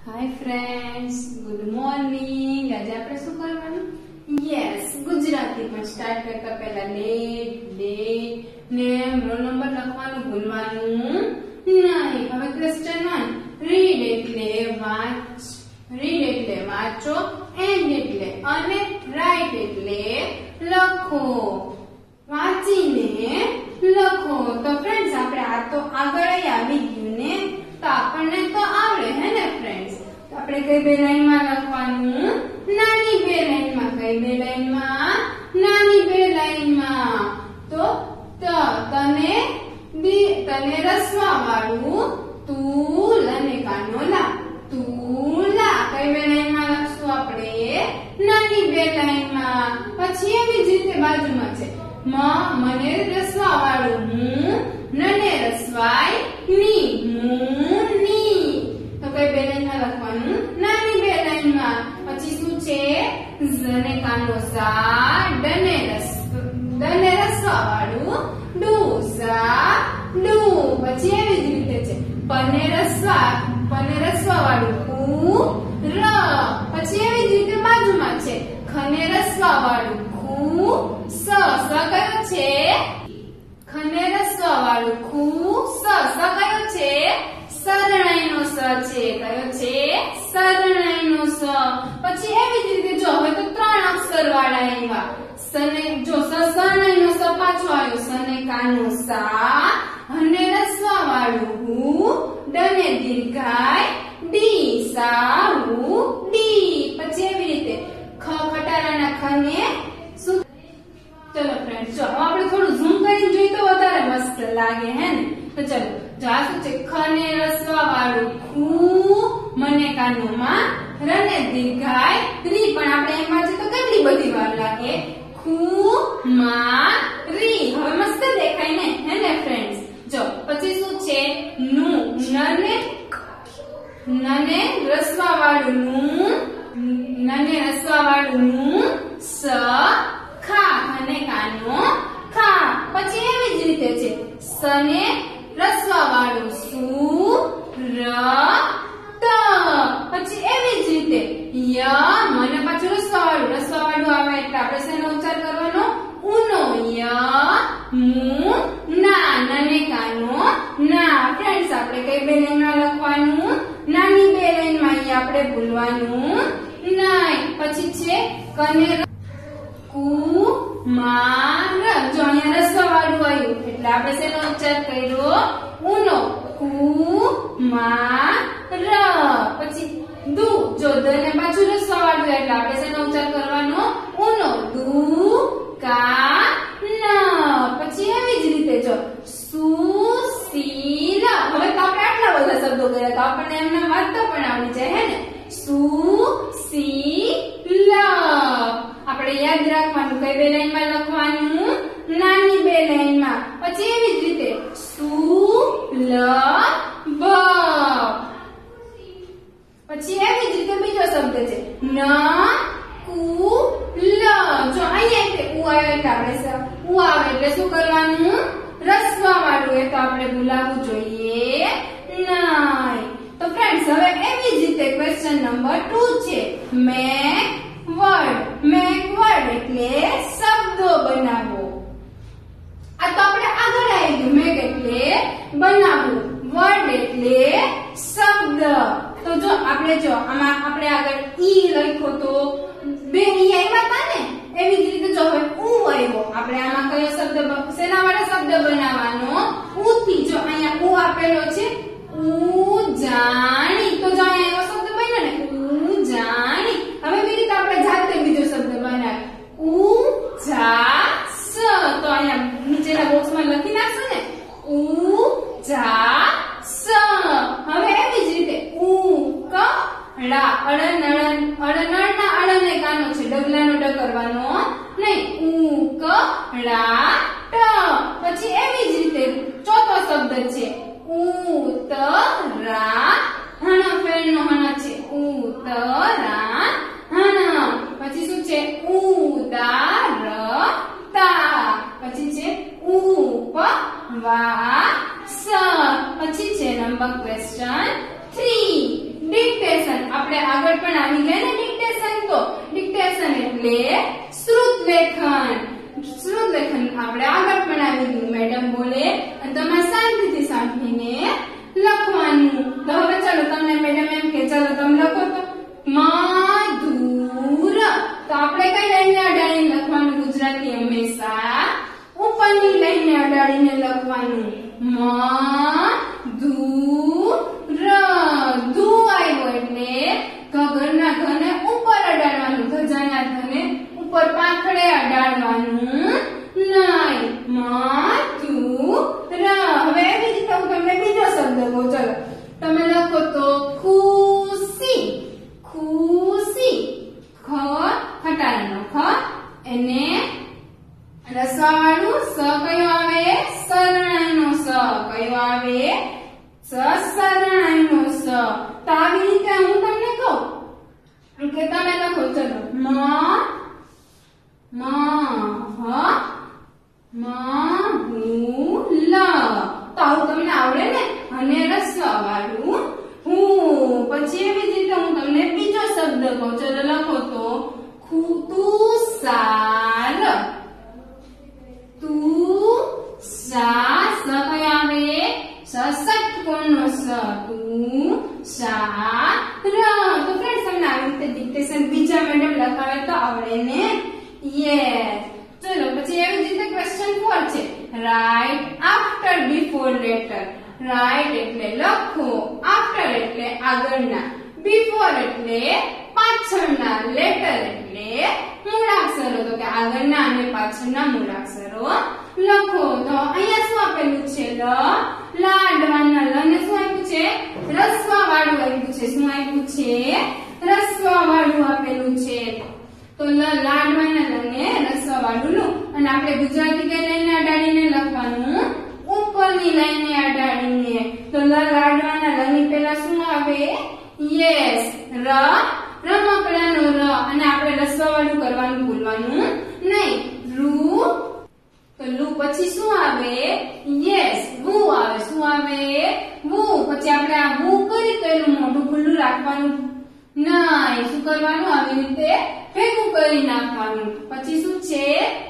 Hi friends, good morning. आज આપણે શું કરવાનું? યસ, ગુજરાતી પણ સ્ટાર્ટ કરતા પહેલા ડેટ, નેમ, રોલ નંબર લખવાનું ભૂલવાનું નહીં। હવે ક્વેશ્ચન 1, રીડ એટલે વાંચ, રીડ એટલે વાંચો, એન્ડ એટલે અને, રાઇટ એટલે લખો, વાંચીને લખો। તો ફ્રેન્ડ્સ આપણે આ તો આગળ આવી ગયું ને, તો આપણને તો આવડે હે ને ફ્રેન્ડ્સ। તો આપણે કઈ બે લાઈન માં લખવાનું? નાની બે લાઈન માં। કઈ બે લાઈન માં? નાની બે લાઈન માં। તો તને રસવા વાળું તું અને કાનો લા, તું લા। કઈ બે લાઈન માં લખશું આપણે? નાની બે લાઈન માં। પછી એવી જ રીતે બાજુમાં છે મને રસવા વાળું હું, નને રસવાય ની, હું ની। તો કઈ બે લાઈન માં લખવાનું? નાની બે લાઈન માં। પછી શું છે? ઝને કાનો સા, ડને રસવા વાળું ડુ, સા ડુ। પછી એવી જ રીતે છે પને રસવા વાળું કુ, ર। પછી એવી જ રીતે બાજુમાં છે ખને રસવા વાળું ખુ, સ। સ કયો છે? ખને રસવા વાળું ખુ, સ। સ કયો છે? સરણાઈનો સ છે। કયો છે? સરણાઈનો સ। પછી એવી જ રીતે જો હવે તો ત્રણ અક્ષર વાળા આવ્યા। સને જો સરણાઈનો સ પાછો આવ્યો, સને કાનો સા, હને રસવા વાળું હુ, ડને દીર્ઘાય ડી, સા હુ ડી। પછી એવી રીતે ખટારાના ખને શું? ચલો ફ્રેન્ડ, જો આપણે થોડું ઝૂમ કરીને જોઈએ તો વધારે મસ્ત લાગે હે ને। તો ચલો જો આ શું છે? ખને રસવા વાળું ખુ, મને કાનો માં, રને દીર્ઘાય રી। પણ આપણે એમાં છે તો કેટલી બધી વાર લાગે? ખુ માં રી। હવે મસ્ત દેખાય ને હે ને ફ્રેન્ડ્સ। જો પછી શું છે? નું, નને રસવા વાળું નું, નને રસવા વાળું નું, સ ખા, અને કાનો ખા। પછી એવી જ રીતે છે સને રસવા વાળું સુ, ર ત। પછી એવી જ રીતે ય, મને પાછું રસવા વાળું આવે એટલે આપણે શેનો ઉચ્ચાર કરવાનો? ઉનો, ય મુ ના, નને કાનો ના। ફ્રેન્ડ્સ આપણે કઈ બે લાઈન માં લખવાનું? નાની બે લાઈન માં। અહીંયા આપણે ભૂલવાનું નહીં। પછી છે કને કુમાર। જો અહીંયા રસવા વાળું આવ્યું એટલે આપણે શેનો ઉચ્ચાર કર્યો? ઉનો, કુમાર। પછી દુ, જો દ ને પાછું રસવા વાળું એટલે આપણે શેનો ઉચ્ચાર કરવાનો? ઉનો, દુ કા ન। પછી એવી જ રીતે જો સુશીલ। હવે તો આપણે આટલા બધા શબ્દો કર્યા તો આપણને એમને વાંચતા પણ આવડી જાય હે ને। સુશીલ। આપણે યાદ રાખવાનું કઈ બે લાઈન માં લખવાનું? નાની બે લાઈન માં। પછી એવી જ રીતે સુલભ। પછી એવી જ રીતે બીજો શબ્દ છે નકુલ। જો અહીંયા ઉ આવે એટલે આપણે ઉ આવે એટલે શું કરવાનું? રસવા વાળું। એ તો આપણે ભૂલાવવું જોઈએ નહીં। તો ફ્રેન્ડ્સ હવે એવી જ રીતે ક્વેશ્ચન નંબર 2 છે મેક વર્ડ। મેક વર્ડ એટલે શબ્દો બનાવો। આ તો આપણે આગળ આવી ગયું। મેક એટલે બનાવવું, વર્ડ એટલે શબ્દ। તો જો આપણે આમાં આપણે આગળ ઈ લખ્યો તો બે ઈ આવ્યા હતા ને, એવી જ રીતે જો હવે ઉ આવ્યો, આપણે આમાં કયો શબ્દ શેના વાળો શબ્દ બનાવવાનો? ઉ થી। જો અહીંયા ઉ આપેલો છે ઉજાણી, તો જો અહીંયા એવો શબ્દ બન્યો ને ઉજાણી। હવે એવી રીતે આપણે જાતે બીજો શબ્દ બનાવીએ ઉજાસ। તો અહીંયા નીચેના બોક્સમાં લખી નાખશું ને ઉજાસ। હવે એવી જ રીતે ઉકળા, અળનળના અળને કાનો છે, ડગલાનો ડ કરવાનો નહીં, ઉકળા ટ। પછી એવી જ રીતે ચોથો શબ્દ છે ઉતરા હણ, ફેરનો હણ છે ઉતરા હણ। પછી શું છે? ઉદારતા। પછી છે ઉપવાસ। પછી છે નંબર ક્વેશ્ચન 3 ડિક્ટેશન। આગળ પણ આવી ગયા ને ડિક્ટેશન. તો ડિક્ટેશન એટલે શ્રુત લેખન. શ્રુત લેખન આપણે આગળ પણ આવી ગયું. મેડમ બોલે અને તમારે શાંતિથી સાંભળીને લખવાનું. તો હવે ચાલો તમને મેડમ એમ કે ચાલો તમે લખો તો મધુર. તો આપણે કઈ લાઈને અડાડીને લખવાનું? ગુજરાતી હંમેશા ઉપરની લાઈને અડાડીને લખવાનું. મધુર. ધુ આવ્યો એટલે ઘરના ઘને ઉપર અડાડવાનું. ધજાના ઘને ઉપર પાંખડે અડાડવાનું નહીં. મધુર. હવે એવી રીતે હું તમને બીજો શબ્દ કહું. ચલો તમે લખો તો ખુશી. ખુશી. ખ ખટારાનો ખ એને રસવાળું સ કયો આવે? શરણાઈનો સ. કયો આવે? શરણાઈનો સ. તો આવી રીતે હું તમને કહું કે તમે લખો. ચલો મહુલ. તો આવું તમને આવડે ને? અને રસવાળું હું. પછી એવી જ રીતે હું તમને બીજો શબ્દ કહું. ચલો લખો તો તુષાર. તુષાર. સ કયો આવે? ષટકોણનો સ. તુષાર. તો ફ્રેન્ડ્સ તમને આવી રીતે ડિક્ટેશન બીજા મેડમ લખાવે તો આવડે ને? યસ. ચલો પછી એવી જ રીતે ક્વેશ્ચન 4 છે. Write after before letter. Write એટલે લખો, આફ્ટર એટલે આગળના, બિફોર એટલે પાછળના, લેટર એટલે મૂળાક્ષરો. તો કે આગળના અને પાછળના મૂળાક્ષરો લખો. તો અહીંયા શું આપેલું છે? લાડવાના લ ને શું આપ્યું છે? રસ્વા વાળું આપ્યું છે. શું આપ્યું છે? રસ્વા વાળું આપેલું છે. તો લાડવાના લ ને રસ્વા વાળું લું. અને આપણે ગુજરાતી કઈ લાઈને અડાડીને લખવાનું? ઉપરની લાઈને અડાડીને. તો લાડવાના લ ની પહેલા શું આવે? યસ, રમકડાનો ર. અને આપણે રસ્વા વાળું કરવાનું ભૂલવાનું નહીં. રૂ. તો લુ પછી શું આવે? યસ, વુ આવે. શું આવે? વુ. પછી આપણે આ વુ કરી તો એનું મોઢું ખુલ્લું રાખવાનું નહીં. શું કરવાનું? આવી રીતે ભેગું કરી નાખવાનું. પછી શું છે?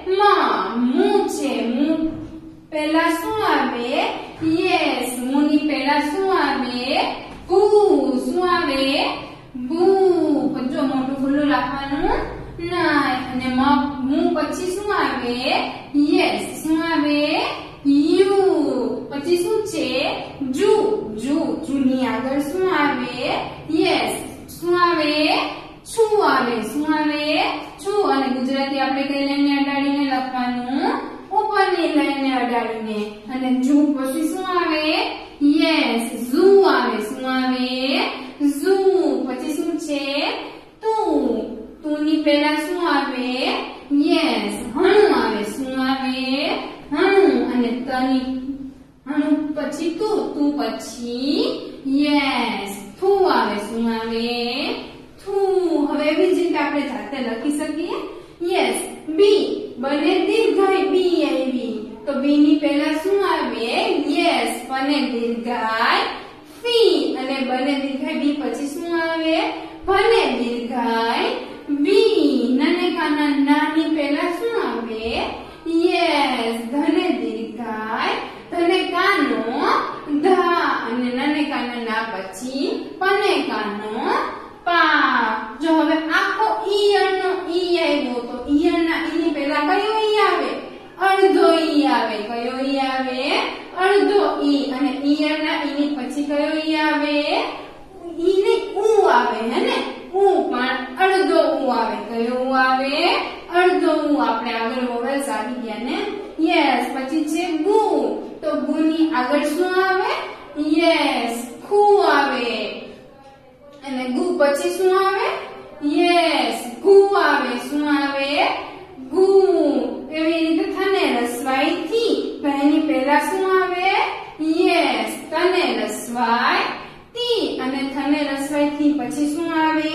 મુ છે. મુ પહેલા શું આવે? યસ, મુ ની પહેલા શું આવે? ભુ. શું આવે? ભુ. જો મોઢું ખુલ્લું રાખવાનું નહીં. અને મુ પછી શું આવે? યસ, શું આવે? યુ. પછી શું છે? જુ. જુ. જુ ની આગળ શું આવે? યસ, શું આવે? છું આવે. શું આવે? છું. અને ગુજરાતી આપણે કઈ લાઈને અડાડીને લખવાનું? ઉપરની લાઈને અડાડીને. અને જુ પછી શું આવે? યસ, ઝુ આવે. શું આવે? ઝુ. પછી શું છે? તું. તું ની પહેલા શું આવે? યસ, હણું આવે. શું આવે? હણું. અને તની હણું પછી તું. તું પછી યસ, થું આવે. શું આવે? થું. હવે એવી જ રીતે આપણે જાતે લખી શકીએ. Yes, B. બને દીર્ઘાય બી આવી. તો બી ની પહેલા શું આવે? યસ, બને દીર્ઘાય ફી. અને બને દીર્ઘાય બી પછી શું આવે? બને દીર્ઘાય બી. નને કાના ના ની પહેલા શું આવે? યસ, ધને દીર્ઘાય ધને કાનો ધા. અને નને કાના ના પછી પને કાનો પા. જો હવે આખો ઈયળ નો ઈ આવ્યો તો ઈયળ ના ઈ ની પહેલા કયો ઈ આવે? અડધો ઈ આવે. કયો ઈ આવે? અડધો ઈ. અને ઈયળ ના ઈ ની પછી કયો ઈ આવે? ઈ ને ઉ આવે. હે ને? ઉ. પણ અડધો ઉ આવે. કયો ઉ આવે? અડધો ઉ. આપણે આગળ વોવેલ્સ આવી ગયા ને? યસ. પછી છે ગુ. તો ગુ ની આગળ શું આવે? યસ, ખુ આવે. અને ગુ પછી શું આવે? યસ, ઘુ આવે. શું આવે? ઘુ. એવી રીતે થને રસવાઈ થી. તો એની પહેલા શું આવે? યસ, તને રસવાઈ તી. અને થને રસવાઈ થી પછી શું આવે?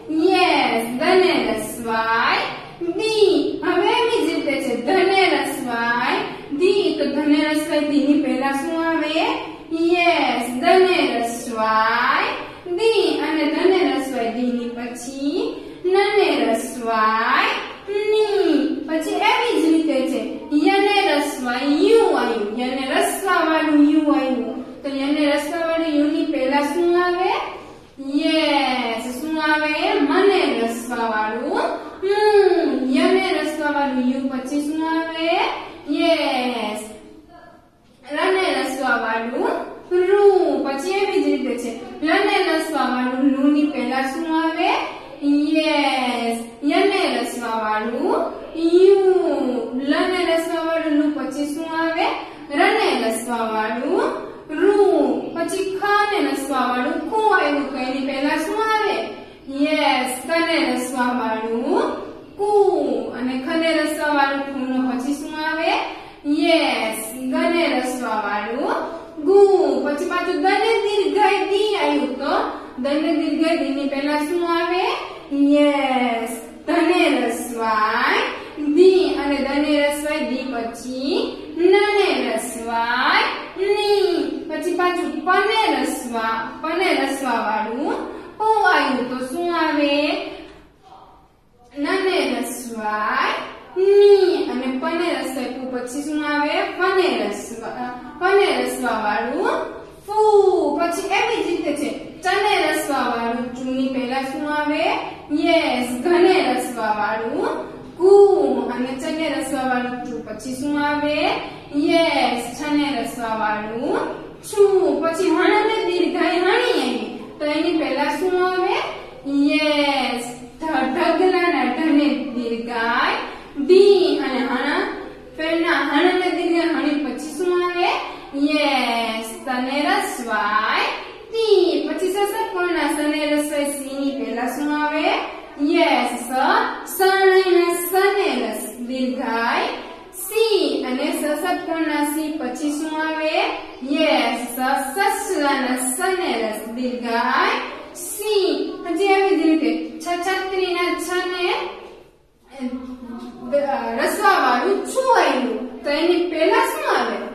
યસ, ધને રસવાઈ દી. હવે એવી જ રીતે છે ધને રસવાઈ દી. તો ધને રસવાઈ દી ની પહેલા શું આવે? યસ, ધને રસવાઈ દી. અને ધને રસવાઈ ડી ની પછી નને રસવાય ની, પછી એવી જ રીતે છે યને રસવાય યુ આવ્યું, યને રસવા વાળું યુ આવ્યું, તો યને રસવા વાળું યુ ની પહેલા શું આવે? યસ, શું આવે? મને રસવા વાળું યને રસવા વાળું યુ પછી શું આવે? યસ, રને રસવા વાળું રૂ, પછી એવી જ રીતે છે લને રસવા વાળું લુ ની પહેલા શું આવે? યસ, યને રસવા વાળું યુ, લને રસવા વાળું લુ પછી શું આવે? રને રસવા વાળું રૂ, પછી ખ ને રસવા વાળું કુ આવ્યું, તો એની પહેલા શું આવે? યસ, કને રસવા વાળું કુ, અને ખને રસવા વાળું કુ નો પછી શું આવે? યસ, ગને રસવા વાળું ગુ, પછી પાછું દને દીર્ઘાય દી આવ્યું, તો દને દીર્ઘાય દી ની પહેલા શું આવે? યસ, ધને રસવાય દી, અને ધને રસવાય દી પછી નને રસવાય ની, પછી પાછું પને રસવા વાળું પુ આવ્યું, તો શું આવે? નને રસવાય ની, અને પને રસવાય પુ પછી શું આવે? પને રસવા વાળું ફૂ, પછી એવી જ રીતે છે ચને રસવા વાળું ચુ ની પહેલા શું આવે? યસ, ઘને રસવા વાળું કુ, અને ચને રસવા વાળું ચુ પછી શું આવે? યસ, છને રસવા વાળું છું, પછી હણને દીર્ઘાય હણી આવી, તો એની પહેલા શું આવે? યસ, ઢગલાના ઢને દીર્ઘાય ડી, અને હણને દીર્ઘાય હણી પછી શું આવે? યસ, તને રસવાય તી, પછી સસર્પણના સને રસવાય સી ની પહેલા શું આવે? યસ, સણના સને રસ દીર્ઘાય સી, અને સસર્પણના સી પછી શું આવે? યસ, સસલાના સને રસ દીર્ઘાય સી, પછી એવી જ રીતે છત્રીના છને રસવા વાળું છું આવ્યું, તો એની પહેલા શું આવે?